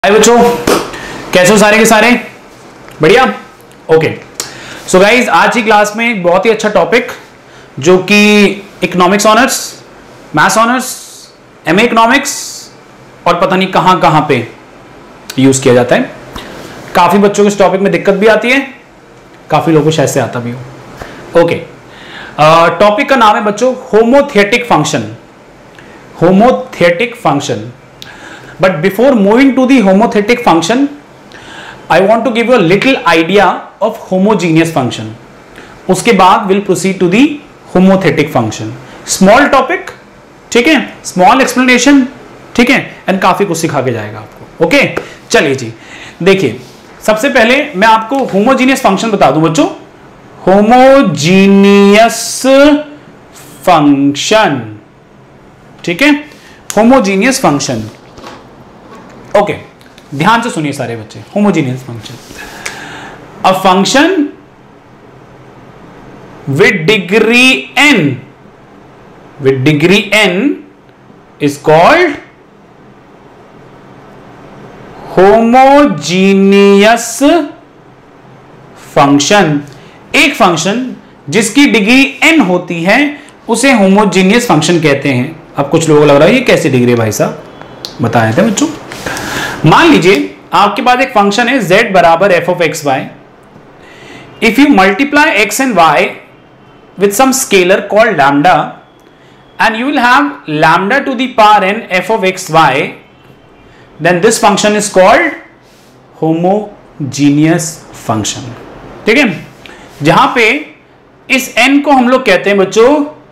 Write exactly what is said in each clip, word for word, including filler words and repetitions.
हाय बच्चों, कैसे हो सारे के सारे? बढ़िया। ओके सो गाइज, आज की क्लास में एक बहुत ही अच्छा टॉपिक जो कि economics honours, maths honours, M A economics और पता नहीं कहां कहां पे यूज किया जाता है। काफी बच्चों को इस टॉपिक में दिक्कत भी आती है, काफी लोगों को शायद से आता भी हो। ओके, टॉपिक का नाम है बच्चों homothetic function. Homothetic function. But before moving to the homothetic function, I want to give you a little idea of homogeneous function. उसके बाद we'll proceed to the homothetic function. Small topic, ठीक है? Small explanation, ठीक है? And काफी कुछ सिखा के जाएगा आपको। ओके, चलिए जी, देखिए सबसे पहले मैं आपको homogeneous function बता दूं बच्चों। homogeneous function, ठीक है? homogeneous function. ओके okay, ध्यान से सुनिए सारे बच्चे। Homogeneous function, a function with degree n, with degree n is called homogeneous function. एक फंक्शन जिसकी डिग्री n होती है उसे होमोजीनियस फंक्शन कहते हैं। अब कुछ लोगों को लग रहा है ये कैसी डिग्री है भाई साहब, बताए थे बच्चों। मान लीजिए आपके पास एक फंक्शन है z बराबर f of x y. If you multiply x and y with some scalar called lambda and you will have lambda to the power n f of x y, then this function is called homogeneous function. ठीक है, जहां पे इस n को हम लोग कहते हैं बच्चों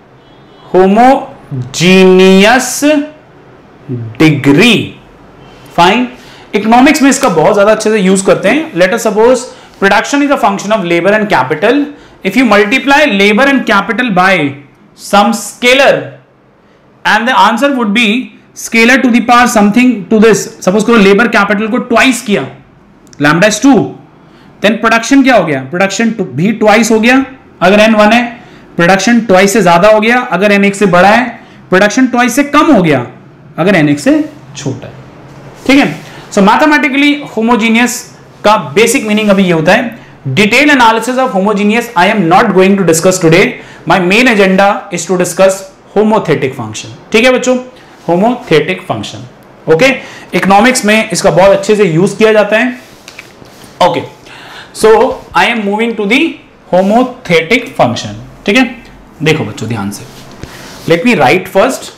होमोजीनियस डिग्री। फाइन, इकोनॉमिक्स में इसका बहुत ज्यादा अच्छे से यूज करते हैं। Let us suppose production is a function of labour and capital. If you multiply labour and capital by some scalar and the answer would be scalar to the power something to this. Suppose करो labour capital को twice किया, lambda is two, then production क्या हो गया? Production भी twice हो गया अगर एन वन है, प्रोडक्शन ट्वाइस से ज्यादा हो गया अगर एन एक से बड़ा है, प्रोडक्शन ट्वाइस से कम हो गया अगर एन एक से छोटा है। ठीक है, सो मैथमेटिकली होमोजीनियस का बेसिक मीनिंग अभी ये होता है। Detail analysis of homogeneous I am not going to discuss today. My main agenda is to discuss homothetic function. ठीक है बच्चों, होमोथेटिक फंक्शन। ओके, इकोनॉमिक्स में इसका बहुत अच्छे से यूज किया जाता है। Okay, so I am moving to the homothetic function. ठीक है, देखो बच्चों ध्यान से, let me write first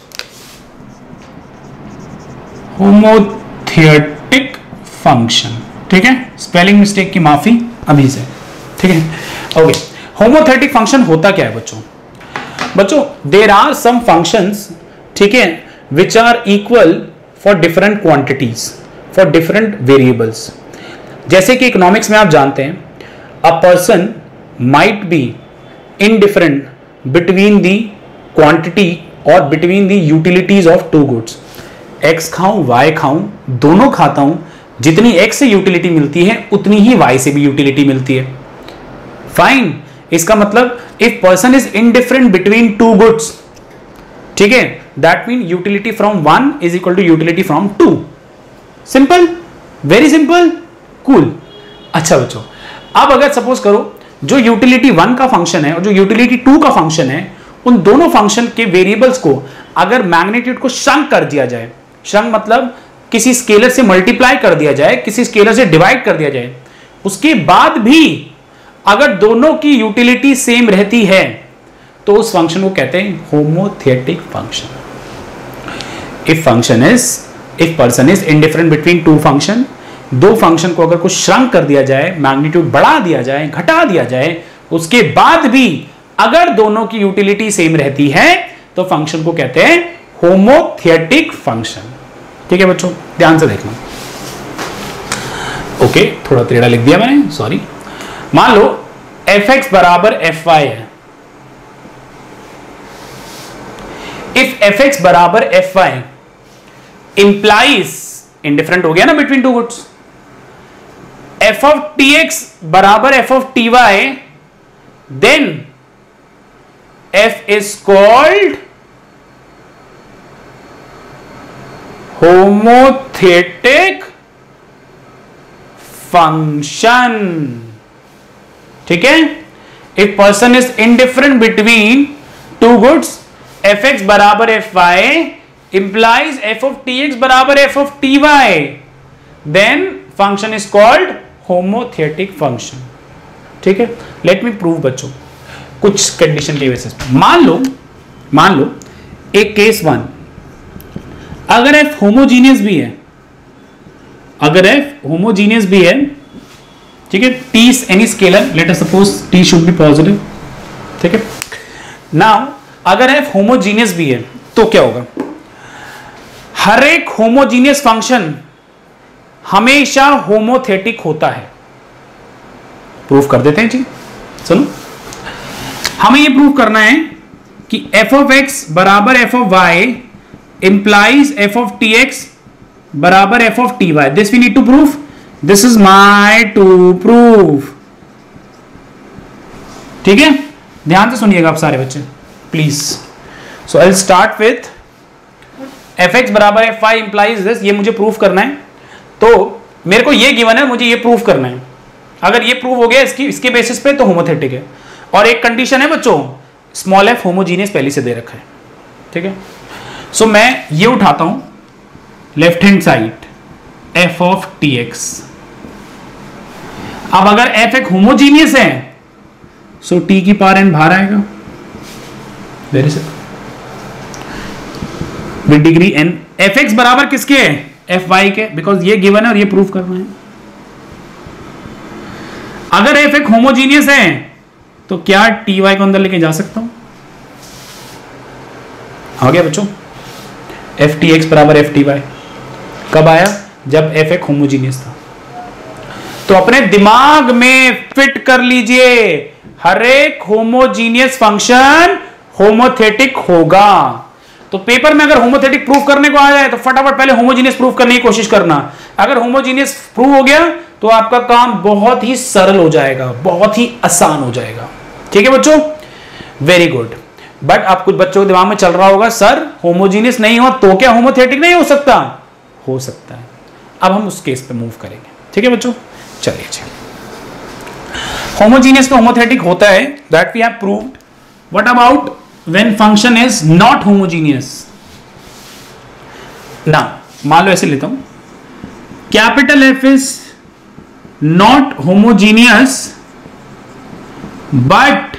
homothetic function. ठीक है, स्पेलिंग मिस्टेक की माफी अभी से। ठीक है, ओके, होमोथेटिक फंक्शन होता क्या है बच्चों? बच्चों देर आर सम फंक्शंस, ठीक है, which are equal for different quantities, for different variables. जैसे कि इकोनॉमिक्स में आप जानते हैं a person might be indifferent between the quantity और between the utilities of two goods. x खाऊं y खाऊं, दोनों खाता हूं, जितनी x से यूटिलिटी मिलती है उतनी ही y से भी यूटिलिटी मिलती है। फाइन, इसका मतलब if person is indifferent between two goods, ठीक है, that mean utility from one is equal to utility from two. Simple, very simple, cool. अच्छा बच्चों, अब अगर सपोज करो जो यूटिलिटी वन का फंक्शन है और जो यूटिलिटी टू का फंक्शन है, उन दोनों फंक्शन के वेरिएबल्स को अगर मैग्नीट्यूड को श्रंक कर दिया जाए, श्रंक मतलब किसी स्केलर से मल्टीप्लाई कर दिया जाए, किसी स्केलर से डिवाइड कर दिया जाए, उसके बाद भी अगर दोनों की यूटिलिटी सेम रहती है तो उस फंक्शन को कहते हैं homothetic function. If function is if person is indifferent between two function, दो फंक्शन को अगर कुछ श्रंक कर दिया जाए, मैग्नीट्यूड बढ़ा दिया जाए, घटा दिया जाए, उसके बाद भी अगर दोनों की यूटिलिटी सेम रहती है तो फंक्शन को कहते हैं होमोथेटिक फंक्शन। ठीक है बच्चों, ध्यान से देखना। ओके, थोड़ा टेढ़ा लिख दिया मैंने, सॉरी। मान लो एफ एक्स बराबर एफ वाई है। इफ एफ एक्स बराबर एफ वाई इंप्लाइज, इनडिफरेंट हो गया ना between two goods, f of t x बराबर f of t y, then f is called homothetic function. ठीक है, if person is indifferent between two goods, f x बराबर f y implies f of t x बराबर f of t y, then function is called homothetic function. ठीक है, let me prove बच्चों कुछ condition के basis पे। मान लो मान लो एक केस वन, अगर एफ होमोजीनियस भी है, अगर एफ होमोजीनियस भी है, ठीक है, t is any scalar, let us suppose t should be positive. ठीक है, नाउ अगर एफ होमोजीनियस भी है तो क्या होगा? हर एक होमोजीनियस फंक्शन हमेशा होमोथेटिक होता है। प्रूफ कर देते हैं जी, सुनो, हमें यह प्रूफ करना है कि एफ ऑफ एक्स बराबर f of y implies f of t x बराबर f of t y. This we need to proof, this is my to proof. ठीक है, ध्यान से सुनिएगा आप सारे बच्चे please. So I will start with f x बराबर एफ वाई इंप्लाइज दिस, ये मुझे प्रूफ करना है। तो मेरे को ये गिवन है, मुझे ये प्रूफ करना है। अगर ये प्रूफ हो गया इसकी इसके बेसिस पे तो होमोथेटिक है। और एक कंडीशन है बच्चों, स्मॉल एफ होमोजीनियस पहले से दे रखा है। ठीक है, सो so, मैं ये उठाता हूं left hand side f of t x. अब अगर एफ एक होमोजीनियस है सो so टी की पावर एन बाहर आएगा, very simple, with degree n. F x बराबर किसके है? एफ वाई के, बिकॉज ये गिवन है और ये प्रूफ करना है। अगर एफ एक होमोजीनियस है तो क्या टी वाई को अंदर लेके जा सकता हूं? आ गया बच्चों, एफ टी एक्स बराबर एफ टी वाई कब आया? जब एफ एक होमोजीनियस था। तो अपने दिमाग में फिट कर लीजिए, हर एक होमोजीनियस फंक्शन होमोथेटिक होगा। तो पेपर में अगर होमोथेटिक प्रूफ करने को आ जाए तो फटाफट पहले होमोजीनियस प्रूफ करने की कोशिश करना। अगर होमोजीनियस प्रूफ हो गया तो आपका काम बहुत ही सरल हो जाएगा, बहुत ही आसान हो जाएगा। ठीक है बच्चों, वेरी गुड। बट आप कुछ बच्चों के दिमाग में चल रहा होगा, सर होमोजीनियस नहीं हो तो क्या होमोथेटिक नहीं हो सकता? हो सकता है। अब हम उस केस पे मूव करेंगे। ठीक है बच्चों, चलिए चलिए। होमोजीनियस तो होमोथेटिक होता है, that we have proved. What about when function is not homogeneous? ना मान लो ऐसे लेता हूं, capital F is not homogeneous but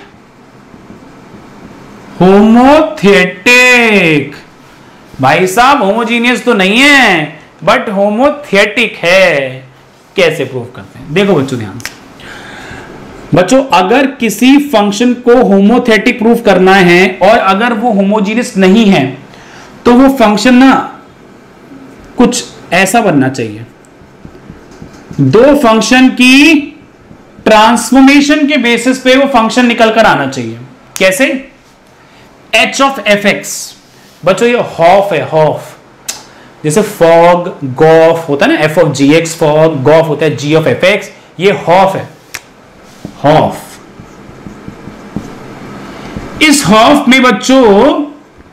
homothetic. भाई साहब होमोजीनियस तो नहीं है बट होमोथेटिक है। कैसे प्रूव करते हैं? देखो बच्चों ध्यान से, बच्चों अगर किसी फंक्शन को होमोथेटिक प्रूफ करना है और अगर वो होमोजीनियस नहीं है तो वो फंक्शन ना कुछ ऐसा बनना चाहिए, दो फंक्शन की ट्रांसफॉर्मेशन के बेसिस पे वो फंक्शन निकल कर आना चाहिए। कैसे? एच ऑफ एफ एक्स, बच्चों ये हॉफ है, हॉफ, जैसे फॉग गॉफ होता है ना, f of g x fog, gof होता है जी ऑफ एफ एक्स, ये हॉफ है, हॉफ। इस हॉफ में बच्चों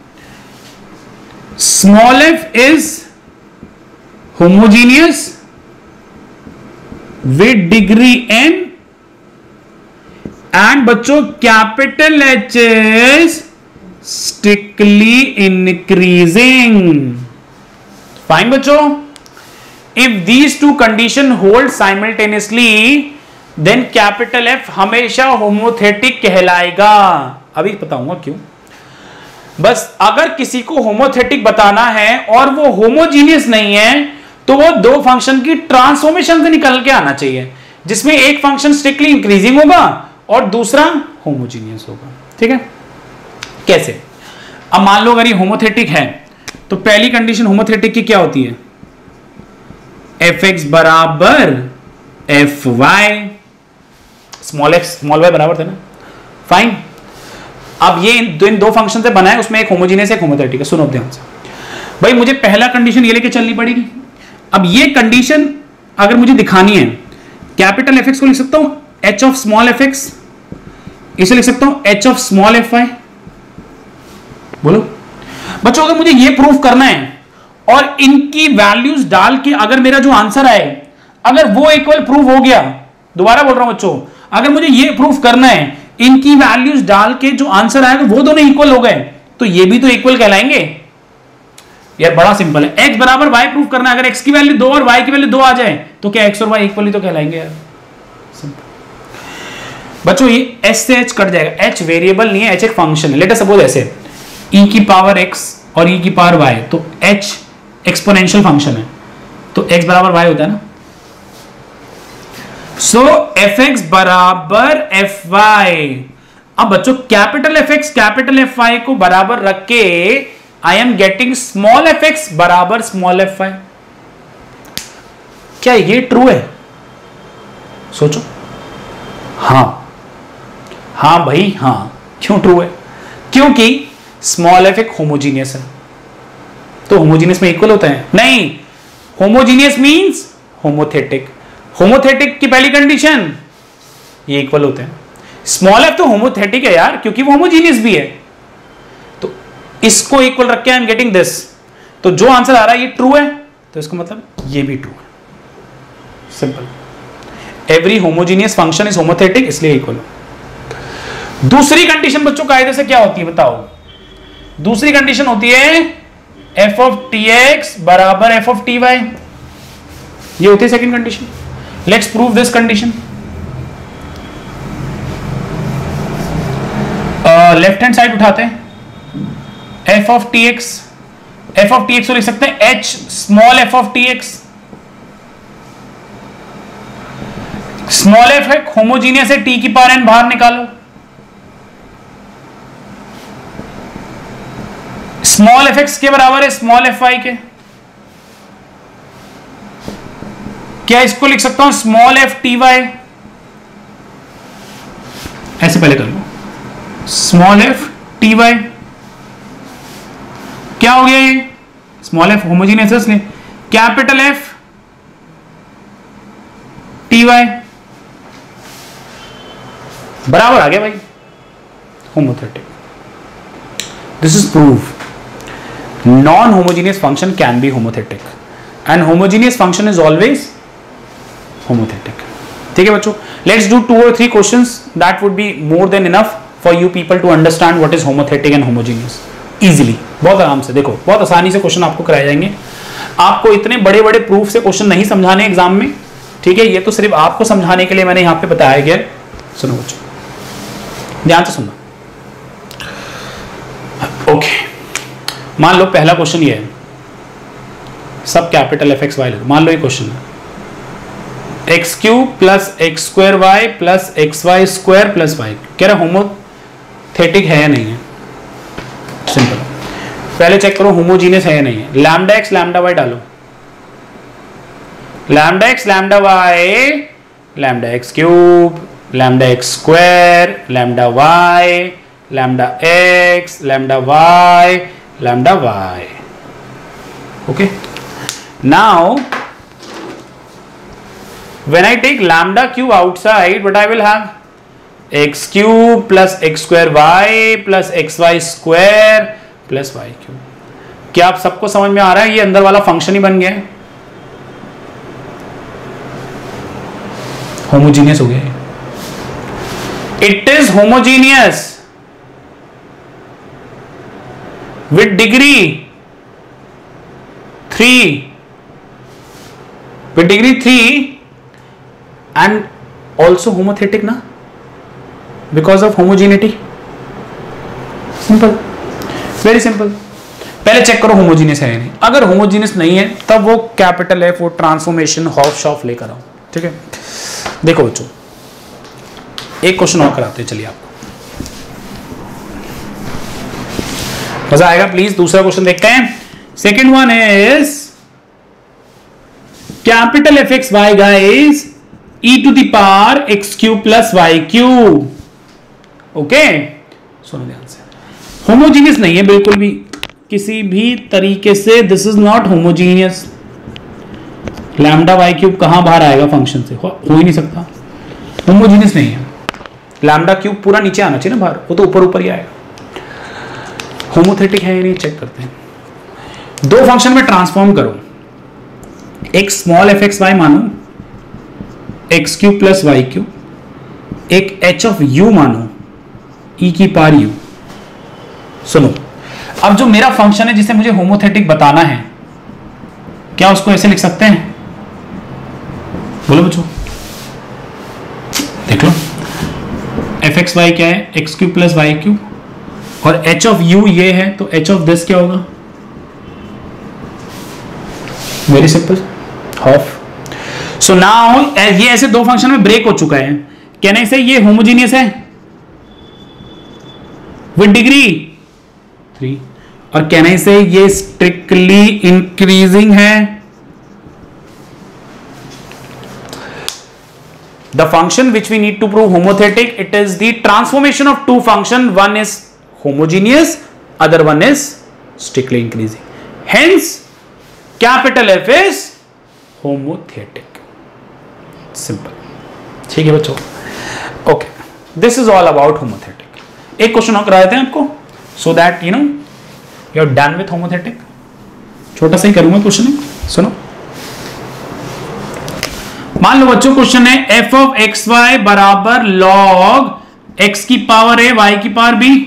small F is homogeneous with degree n and बच्चों capital H is strictly increasing. Fine बच्चों, if these two condition hold simultaneously then capital F हमेशा होमोथेटिक कहलाएगा। अभी बताऊंगा क्यों। बस अगर किसी को होमोथेटिक बताना है और वो होमोजीनियस नहीं है तो वो दो फंक्शन की ट्रांसफॉर्मेशन से निकल के आना चाहिए, जिसमें एक फंक्शन स्ट्रिक्टली इंक्रीजिंग होगा और दूसरा होमोजीनियस होगा। ठीक है, कैसे? अब मान लो अगर ये होमोथेटिक है तो पहली कंडीशन होमोथेटिक की क्या होती है? एफ एक्स बराबर f y, small x small y बराबर थे ना। फाइन, अब ये इन दो, इन दो फंक्शन से बना है, उसमें एक होमोजीनियस एक होमोथेटिक है। सुनो ध्यान से भाई, मुझे पहला कंडीशन ये लेके चलनी पड़ेगी। अब ये कंडीशन अगर मुझे दिखानी है, कैपिटल एफ एक्स को लिख सकता हूं h of small f x, इसे लिख सकता हूं h of small f y. बोलो बच्चों, अगर मुझे ये प्रूफ करना है और इनकी वैल्यूज डाल के अगर मेरा जो आंसर आए, अगर वो इक्वल प्रूव हो गया, दोबारा बोल रहा हूं बच्चों, अगर मुझे ये प्रूफ करना है इनकी वैल्यूज डाल के जो आंसर आएगा वो दोनों इक्वल हो गए तो ये भी तो इक्वल कहलाएंगे यार। बड़ा सिंपल है, x बराबर y प्रूफ करना है, अगर x की वैल्यू दो और y की वैल्यू दो आ जाए तो क्या x और y इक्वल ही तो कहलाएंगे यार। बच्चों ये h से h कट जाएगा, h वेरिएबल नहीं है, h एक फंक्शन है। लेट अस सपोज ऐसे e की पावर x और e की पावर y, तो h एक्सपोनेंशियल फंक्शन है तो x बराबर y होता है ना। सो fx बराबर fy। अब बच्चों कैपिटल fx कैपिटल fy को बराबर रख के I am getting small fx बराबर स्मॉल fy। क्या ये ट्रू है? सोचो। हां हां भाई हां। क्यों ट्रू है? क्योंकि स्मॉल f एक होमोजीनियस है, तो होमोजीनियस में इक्वल होता है? नहीं, होमोजीनियस मींस होमोथेटिक। होमोथेटिक की पहली कंडीशन ये इक्वल होते हैं। स्मॉल f तो होमोथेटिक है यार क्योंकि वो होमोजीनियस भी है, तो इसको इक्वल रख के आई एम गेटिंग दिस। तो जो आंसर आ रहा है ये ट्रू है तो इसको मतलब ये भी ट्रू है। सिंपल। Every homogeneous function is homothetic, इसलिए इक्वल। दूसरी कंडीशन बच्चों कायदे से क्या होती है बताओ? दूसरी कंडीशन होती है f ऑफ टी एक्स बराबर f ऑफ टी वाई। ये होती है second condition. Let's prove this condition. Left hand side उठाते हैं, f of t x, f of t x को लिख सकते हैं h small f of t x. Small f है होमोजीनियस है, t की पावर n बाहर निकालो। स्मॉल एफ एक्स के बराबर है स्मॉल एफ वाई के। क्या इसको लिख सकता हूं स्मॉल एफ टी वाई? ऐसे पहले कर लो, स्मॉल एफ टी वाई। क्या हो गया ये? स्मॉल एफ होमोजीनियस है इसलिए कैपिटल एफ टी वाई बराबर आ गया भाई homothetic. This is proof non-homogeneous function can be homothetic and homogeneous function is always homothetic. ठीक है बच्चों, let's do two or three questions that would be more than enough for you people to understand what is homothetic and homogeneous easily. बहुत आराम से देखो, बहुत आसानी से क्वेश्चन आपको कराए जाएंगे। आपको इतने बड़े बड़े प्रूफ से क्वेश्चन नहीं समझाने एग्जाम में, ठीक है? ये तो सिर्फ आपको समझाने के लिए मैंने यहाँ पे बताया गया। सुनो बच्चों, ध्यान से सुनना। Okay okay. मान लो पहला क्वेश्चन ये है, सब कैपिटल एफ एक्स वाई लो। मान लो ये क्वेश्चन है x cube plus x square y plus x y square plus y. कह रहा होमोथेटिक है या नहीं है? सिंपल, पहले चेक करो होमोजीनियस है या नहीं है। लैम्डा एक्स लैम्डा वाई डालो, lambda x lambda y, lambda x cube, lambda x square, lambda y, lambda x, lambda y, lambda y. Okay, now when I take lambda cube outside, what I will have? X cube plus x square y plus xy square plus y cube. क्या आप सबको समझ में आ रहा है? ये अंदर वाला फंक्शन ही बन गया है, होमोजीनियस हो गया। It is homogeneous with degree three, with degree three and also homothetic na, because of homogeneity. Simple, very simple. पहले चेक करो होमोजीनियस है या नहीं। अगर होमोजीनियस नहीं है तब वो कैपिटल एफ, वो ट्रांसफॉर्मेशन हॉफ शॉफ लेकर आओ। ठीक है, देखो बच्चों एक क्वेश्चन और कराते हैं, चलिए आपको मजा आएगा। प्लीज दूसरा क्वेश्चन देखते हैं। Second one is capital F x y guys e to the power x cube plus y cube. Okay, सुनो ध्यान से, होमोजीनियस नहीं है बिल्कुल भी किसी भी तरीके से। This is not homogeneous. Lambda y cube कहां बाहर आएगा फंक्शन से? हो, हो ही नहीं सकता, होमोजीनियस नहीं है। लैम्डा क्यूब पूरा नीचे आना चाहिए ना बाहर, वो तो ऊपर ऊपर ही आएगा। होमोथेटिक है या नहीं चेक करते हैं। दो फंक्शन में ट्रांसफॉर्म करो, एक स्मॉल एफ एक्स वाई मानो, x cube plus y cube, एक एच ऑफ यू मानो ई की पार यू। सुनो, अब जो मेरा फंक्शन है जिसे मुझे होमोथेटिक बताना है, क्या उसको ऐसे लिख सकते हैं? बोलो बच्चों, देख लो, एफ एक्स वाई क्या है? X cube plus y cube, और एच ऑफ यू ये है, तो एच ऑफ दिस क्या होगा? Very simple, half. So now ये ऐसे दो फंक्शन में ब्रेक हो चुका है, कहने से ये होमोजीनियस है विद डिग्री थ्री, और कहने से ये स्ट्रिक्टली इंक्रीजिंग है। The function which we need to prove homothetic, it is the transformation of two function, one is homogeneous, other one is strictly increasing, hence capital F is homothetic. Simple. ठीक है बच्चों, okay, this is all about homothetic. एक question और करा देते हैं आपको, so that you know you are done with homothetic. छोटा सा ही करूंगा क्वेश्चन, सुनो। मान लो बच्चों क्वेश्चन है एफ ऑफ एक्स वाई बराबर लॉग एक्स की पावर ए वाई की पावर बी,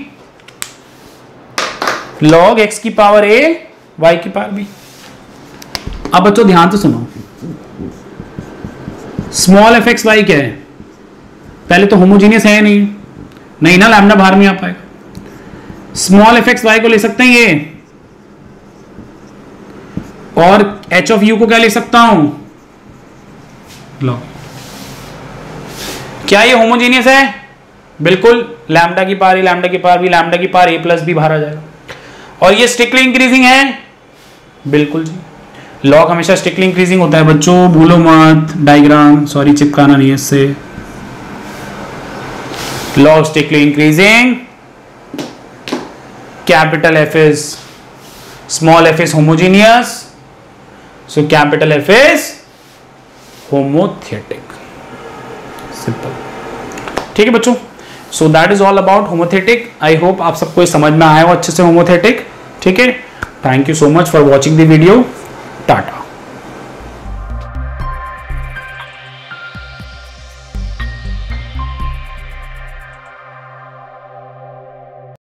लॉग एक्स की पावर ए वाई की पावर बी। अब बच्चों ध्यान से सुनो, स्मॉल एफ एक्स वाई क्या है? पहले तो होमोजीनियस है नहीं, नहीं ना, लैम्डा बाहर में आ पाएगा। स्मॉल एफ एक्स वाई को ले सकते हैं ये, और एच ऑफ यू को क्या ले सकता हूं? लॉग। क्या ये होमोजीनियस है? बिल्कुल, लैम्डा की पावर ए, लैम्डा की पावर बी, लैम्डा की पावर ए प्लस बी बाहर आ जाएगा। और ये स्ट्रिक्टली इंक्रीजिंग है? बिल्कुल जी, लॉग हमेशा स्ट्रिक्टली इंक्रीजिंग होता है बच्चों, भूलो मत। डायग्राम सॉरी चिपकाना नहीं है इससे। Log strictly increasing, capital F is small F is homogeneous, so capital F is homothetic. Simple, ठीक है बच्चों। So that is all about homothetic. I hope आप सबको ये समझ में आया हो अच्छे से होमोथेटिक, ठीक है। Thank you so much for watching the video. Tata.